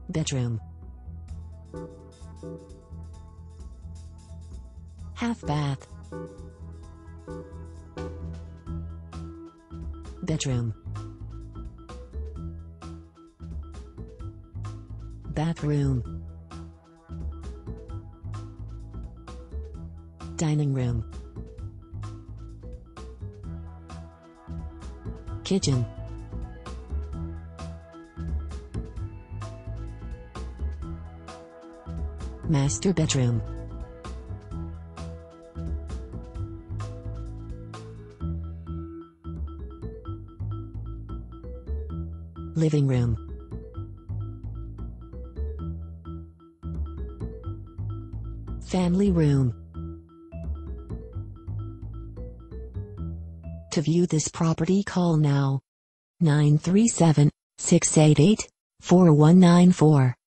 Bedroom. Half bath. Bedroom. Bathroom. Dining room. Kitchen. Master bedroom. Living room. Family room. To view this property, call now. 937-688-4194.